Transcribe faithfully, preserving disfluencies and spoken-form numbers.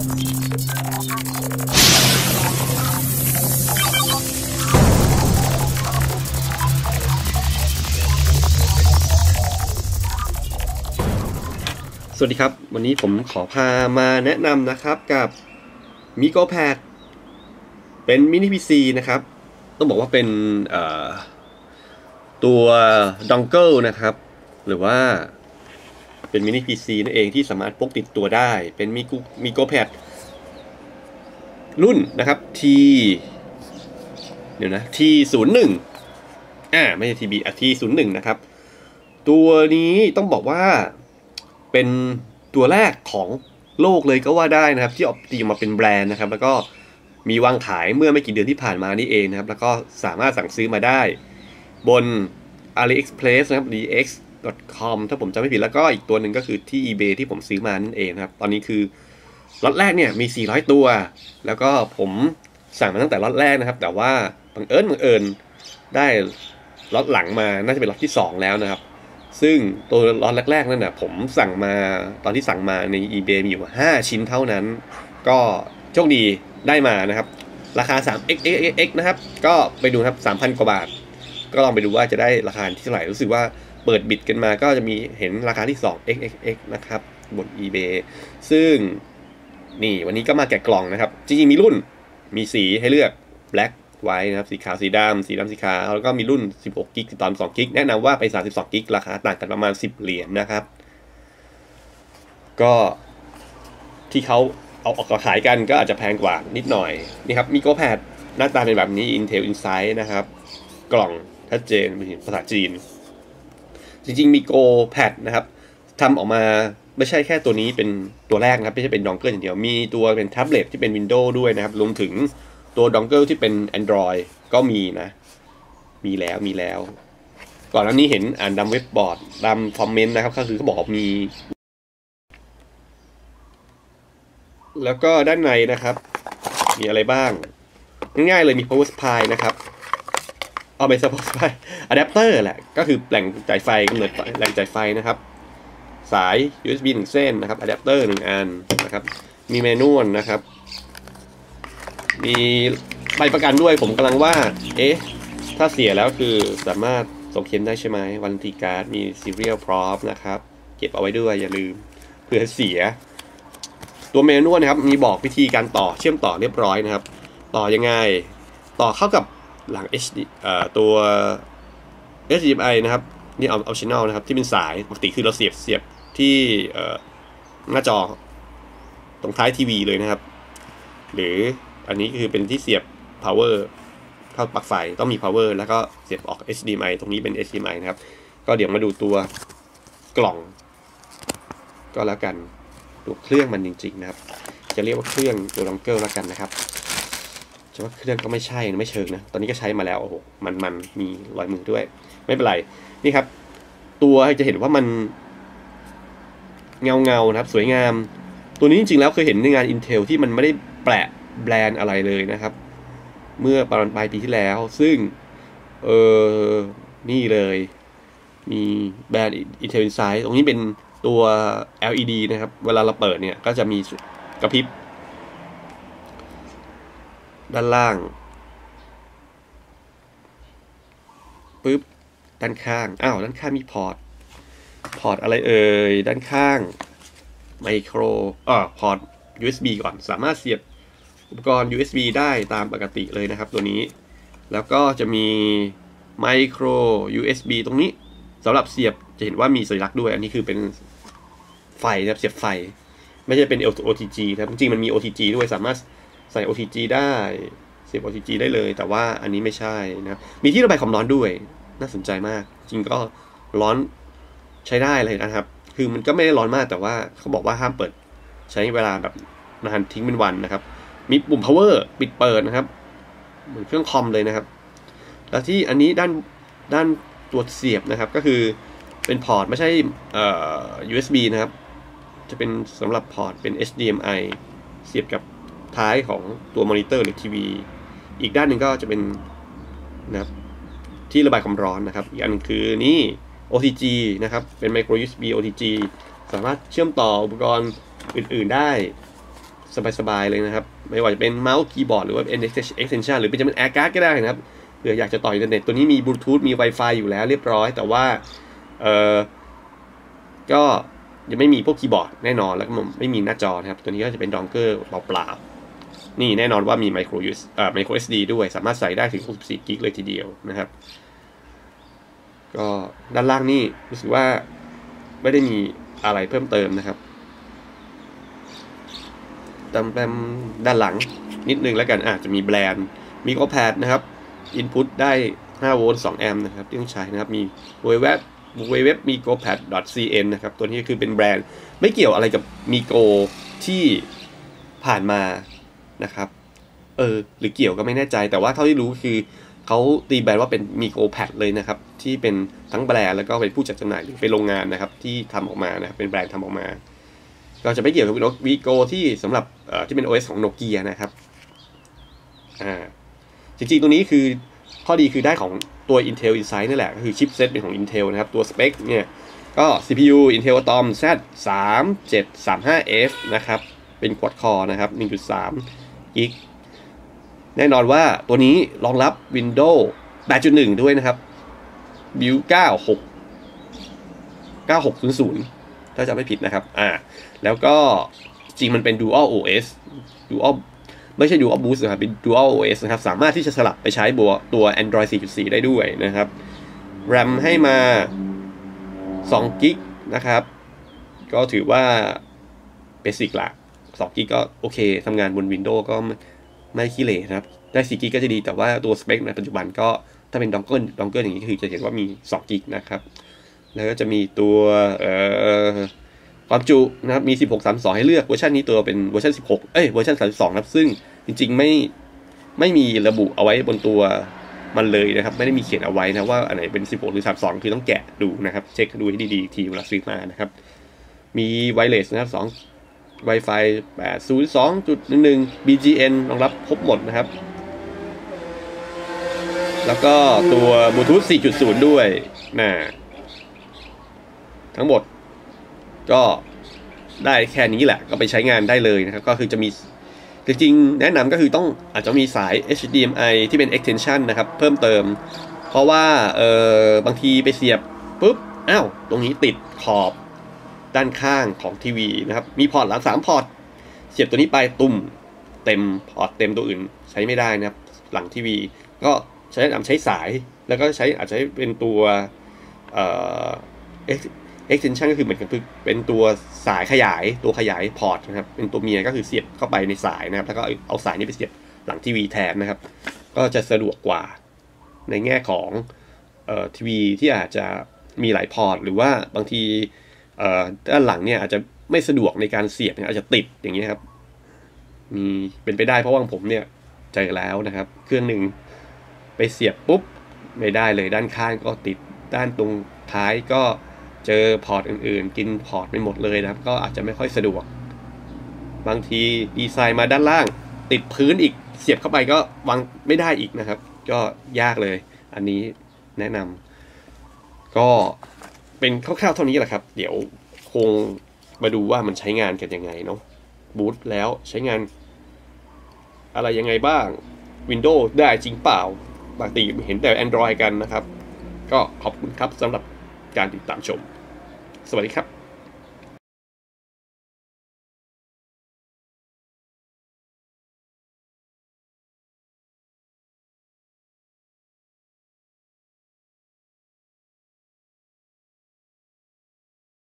สวัสดีครับวันนี้ผมขอพามาแนะนำนะครับกับ MeeGoPad เป็นมินิ พี ซี นะครับต้องบอกว่าเป็นตัวดองเกิลนะครับหรือว่าเป็นมินิ พี ซี นั่นเองที่สามารถพกติดตัวได้เป็น MeeGoPad รุ่นนะครับ T เดี๋ยวนะ ที ศูนย์ หนึ่ง อ่าไม่ใช่ ที บี อ่ะ ที ศูนย์ หนึ่ง นะครับตัวนี้ต้องบอกว่าเป็นตัวแรกของโลกเลยก็ว่าได้นะครับที่ออกตีมาเป็นแบรนด์นะครับแล้วก็มีวางขายเมื่อไม่กี่เดือนที่ผ่านมานี่เองนะครับแล้วก็สามารถสั่งซื้อมาได้บน AliExpress นะครับ ดี เอ็กซ์ ดอท คอม ถ้าผมจำไม่ผิดแล้วก็อีกตัวหนึ่งก็คือที่ eBay ที่ผมซื้อมานั่นเองนะครับตอนนี้คือล็อตแรกเนี่ยมีสี่ร้อยตัวแล้วก็ผมสั่งมาตั้งแต่ล็อตแรกนะครับแต่ว่าบังเอิญบังเอิญได้ล็อตหลังมาน่าจะเป็นล็อตที่สองแล้วนะครับซึ่งตัวล็อตแรกๆนั่นน่ะผมสั่งมาตอนที่สั่งมาใน eBay มีอยู่ห้าชิ้นเท่านั้นก็โชคดีได้มานะครับราคา สาม เอ็กซ์ เอ็กซ์ เอ็กซ์ นะครับก็ไปดูครับ สามพัน กว่าบาทก็ลองไปดูว่าจะได้ราคาที่เท่าไหร่รู้สึกว่าเปิดบิดกันมาก็จะมีเห็นราคาที่ สอง เอ็กซ์ เอ็กซ์ เอ็กซ์ นะครับบน eBay ซึ่งนี่วันนี้ก็มาแกะกล่องนะครับจริงๆมีรุ่นมีสีให้เลือก blackไว้นะครับสีขาวสีดำสีดำสีขาวแล้วก็มีรุ่นสิบหกกิกตอนสองกิกแนะนำว่าไปสามสิบสองกิกราคาต่างกันประมาณสิบเหรียญ น, นะครับก็ที่เขาเอาออกขายกันก็อาจจะแพงกว่านิดหน่อยนี่ครับ MeeGoPad หน้าตาเป็นแบบนี้ Intel Inside นะครับกล่องชัดเจนเป็นภาษาจีนจริงๆ MeeGoPad นะครับทำออกมาไม่ใช่แค่ตัวนี้เป็นตัวแรกนะครับไม่ใช่เป็นดองเกิลอย่างเดียวมีตัวเป็นแท็บเล็ตที่เป็น Windows ด้วยนะครับรวมถึงตัวดองเกิลที่เป็น Android ก็มีนะมีแล้วมีแล้วก่อนหน้านี้เห็นอ่านดำเว็บบอร์ดดำคอมเมนต์นะครับก็คือเขาบอกว่ามีแล้วก็ด้านในนะครับมีอะไรบ้างง่ายๆเลยมี power supply นะครับเอาเป็น power supply adapter แหละก็คือแหล่งจ่ายไฟกำเนิดแหล่งจ่ายไฟนะครับสาย ยู เอส บี หนึ่งเส้นนะครับ adapter หนึ่งอันนะครับมีเมนูนะครับมีใบประกันด้วยผมกำลังว่าเอ๊ะถ้าเสียแล้วคือสามารถส่งเคลมได้ใช่ไหมวารันตีการ์ดมีซีเรียลพร้อมนะครับเก็บเอาไว้ด้วยอย่าลืมเผื่อเสียตัวเมนูนะครับมีบอกวิธีการต่อเชื่อมต่อเรียบร้อยนะครับต่อยังไงต่อเข้ากับหลัง เอช ดี เอ่อตัว เอช ดี เอ็ม ไอ นะครับนี่เอา optional นะครับที่เป็นสายปกติคือเราเสียบเสียบที่เอ่อหน้าจอตรงท้ายทีวีเลยนะครับหรืออันนี้คือเป็นที่เสียบ power เข้าปลั๊กไฟต้องมี power แล้วก็เสียบออก เอช ดี เอ็ม ไอ ตรงนี้เป็น เอช ดี เอ็ม ไอ นะครับก็เดี๋ยวมาดูตัวกล่องก็แล้วกันตัวเครื่องมันจริงๆนะครับจะเรียกว่าเครื่องตัวดองเกิลแล้วกันนะครับจะว่าเครื่องก็ไม่ใช่นะไม่เชิงนะตอนนี้ก็ใช้มาแล้วโอ้โหมันมันมีรอยมือด้วยไม่เป็นไรนี่ครับตัวจะเห็นว่ามันเงาเงานะครับสวยงามตัวนี้จริงๆแล้วเคยเห็นในงาน Intel ที่มันไม่ได้แปะแบรนด์อะไรเลยนะครับเมื่อประมาณปลายปีที่แล้วซึ่งเออนี่เลยมีแบรนด์ Intel Inside ตรงนี้เป็นตัว แอล อี ดี นะครับเวลาเราเปิดเนี่ยก็จะมีกระพริบด้านล่างปึ๊บด้านข้างอ้าวด้านข้างมีพอร์ตพอร์ตอะไรเอ่ยด้านข้างไมโครอ่าพอร์ต ยู เอส บี ก่อนสามารถเสียบอุปกรณ์ ยู เอส บี ได้ตามปกติเลยนะครับตัวนี้แล้วก็จะมีไมโคร ยู เอส บี ตรงนี้สำหรับเสียบจะเห็นว่ามีสัญลักษณ์ด้วยอันนี้คือเป็นไฟนะครับเสียบไฟไม่ใช่เป็น โอ ที จี นะครับจริงๆมันมี โอ ที จี ด้วยสามารถใส่ โอ ที จี ได้เสียบ โอ ที จี ได้เลยแต่ว่าอันนี้ไม่ใช่นะครับมีที่ระบายความร้อนด้วยน่าสนใจมากจริงก็ร้อนใช้ได้เลยนะครับคือมันก็ไม่ได้ร้อนมากแต่ว่าเขาบอกว่าห้ามเปิดใช้เวลาแบบนานทิ้งเป็นวันนะครับมีปุ่ม power ปิดเปิดนะครับเหมือนเครื่องคอมเลยนะครับแล้วที่อันนี้ด้านด้านตัวเสียบนะครับก็คือเป็นพอร์ตไม่ใช่เอ่อ ยู เอส บี นะครับจะเป็นสำหรับพอร์ตเป็น เอช ดี เอ็ม ไอ เสียบกับท้ายของตัวมอนิเตอร์หรือทีวีอีกด้านหนึ่งก็จะเป็นนะครับที่ระบายความร้อนนะครับอีกอันนึงคือนี่ โอ ที จี นะครับเป็น micro ยู เอส บี โอ ที จี สามารถเชื่อมต่ออุปกรณ์อื่นๆได้สบายๆเลยนะครับไม่ว่าจะเป็นเมาส์คีย์บอร์ดหรือว่าเป็น extension หรือจะเป็น Air Card ก็ได้นะครับเผื่ออยากจะต่ออินเทอร์เน็ตตัวนี้มีบลูทูธมี Wi-Fi อยู่แล้วเรียบร้อยแต่ว่าเออก็ยังไม่มีพวกคีย์บอร์ดแน่นอนแล้วก็ไม่มีหน้าจอนะครับตัวนี้ก็จะเป็นดองเกอร์เปล่าๆนี่แน่นอนว่ามี micro U S เอ่อ micro เอส ดี ด้วยสามารถใส่ได้ถึงหกสิบสี่กิกเลยทีเดียวนะครับก็ด้านล่างนี่รู้สึกว่าไม่ได้มีอะไรเพิ่มเติมนะครับตามแปมด้านหลังนิดนึงแล้วกันอาจจะมีแบรนด์มีโกแพดนะครับ input ได้ห้าโวลต์สองแอมป์นะครับที่ต้องใช้นะครับมีเว็บเว็บเว็บมี โกแพด ดอท ซี เอ็น นะครับตัวนี้คือเป็นแบรนด์ไม่เกี่ยวอะไรกับมีโกที่ผ่านมานะครับเออหรือเกี่ยวก็ไม่แน่ใจแต่ว่าเท่าที่รู้คือเขาตีแบรนด์ว่าเป็นมีโกแพดเลยนะครับที่เป็นทั้งแบรนด์แล้วก็เป็นผู้จัดจำหน่ายหรือเป็นโรงงานนะครับที่ทำออกมานะครับเป็นแบรนด์ทำออกมาก็จะไม่เกี่ยวกับวีโกที่สำหรับที่เป็น โอ เอส ของโนเกียนะครับอ่าจริงๆตัวนี้คือข้อดีคือได้ของตัว Intel Inside นี่แหละก็คือชิปเซตเป็นของ Intel นะครับตัวสเปคเนี่ยก็ ซี พี ยู Intel Atom แซด สามเจ็ดสามห้าเอฟ นะครับเป็น Quad Core นะครับ หนึ่งจุดสาม กิกแน่นอนว่าตัวนี้รองรับ Windows แปดจุดหนึ่ง ด้วยนะครับ Build เก้าหก เก้าหกศูนย์ศูนย์ถ้าจำไม่ผิดนะครับอ่าแล้วก็จริงมันเป็น Dual โอ เอส Dual ไม่ใช่ Dual Boost นะครับเป็น Dual โอ เอส นะครับสามารถที่จะสลับไปใช้บัวตัว Android สี่จุดสี่ ได้ด้วยนะครับ RAM ให้มาสองกิกนะครับก็ถือว่าเบสิกละสองกิกก็โอเคทำงานบน Windows ก็ไม่ขี้เหร่นะครับได้สี่กิกก็จะดีแต่ว่าตัวสเปคในปัจจุบันก็ถ้าเป็นดองเกิลดองเกิลอย่างนี้ก็คือจะเห็นว่ามีสองกิกนะครับแล้วก็จะมีตัวเอ่อความจุนะครับมี สิบหก สามสิบสอง ให้เลือกเวอร์ชันนี้ตัวเป็นเวอร์ชันสิบหกเอ้ยเวอร์ชันสามสิบสองครับซึ่งจริงๆไม่ไม่มีระบุเอาไว้บนตัวมันเลยนะครับไม่ได้มีเขียนเอาไว้นะว่าอันไหนเป็นสิบหกหรือสามสิบสองคือต้องแกะดูนะครับเช็คดูให้ดีๆทีเวลาซื้อมานะครับมีไวเลสนะครับสอง Wi-Fi แปดศูนย์สองจุดหนึ่งหนึ่ง บี จี เอ็น รองรับครบหมดนะครับแล้วก็ตัวบลูทูธ สี่จุดศูนย์ ด้วยนะทั้งหมดก็ได้แค่นี้แหละก็ไปใช้งานได้เลยนะครับก็คือจะมีจริงๆแนะนำก็คือต้องอาจจะมีสาย เอช ดี เอ็ม ไอ ที่เป็น extension นะครับเพิ่มเติมเพราะว่าเออบางทีไปเสียบปุ๊บอ้าวตรงนี้ติดขอบด้านข้างของทีวีนะครับมีพอร์ตหลังสามพอร์ตเสียบตัวนี้ไปตุ่มเต็มพอร์ตเต็มตัวอื่นใช้ไม่ได้นะครับหลังทีวีก็ใช้แนะนำใช้สายแล้วก็ใช้อาจจะเป็นตัวเอ่อ extension ก็คือเหมือนกันเป็นตัวสายขยายตัวขยายพอร์ตนะครับเป็นตัวเมียก็คือเสียบเข้าไปในสายนะครับแล้วก็เอาสายนี้ไปเสียบหลังทีวีแทนนะครับก็จะสะดวกกว่าในแง่ของเอ่อทีวีที่อาจจะมีหลายพอร์ตหรือว่าบางทีเอ่อด้านหลังเนี่ยอาจจะไม่สะดวกในการเสียบอาจจะติดอย่างนี้ครับมีเป็นไปได้เพราะว่าผมเนี่ยเจอแล้วนะครับเครื่องหนึ่งไปเสียบปุ๊บไม่ได้เลยด้านข้างก็ติดด้านตรงท้ายก็เจอพอร์ตอื่นๆกินพอร์ตไปหมดเลยนะครับก็อาจจะไม่ค่อยสะดวกบางทีดีไซน์มาด้านล่างติดพื้นอีกเสียบเข้าไปก็วางไม่ได้อีกนะครับก็ยากเลยอันนี้แนะนำก็เป็นคร่าวๆเท่านี้แหละครับเดี๋ยวคงมาดูว่ามันใช้งานกันยังไงเนาะบูตแล้วใช้งานอะไรยังไงบ้าง Windows ได้จริงเปล่าปกติเห็นแต่ Android กันนะครับก็ขอบคุณครับสำหรับการติดตามชมสวัสดีครับ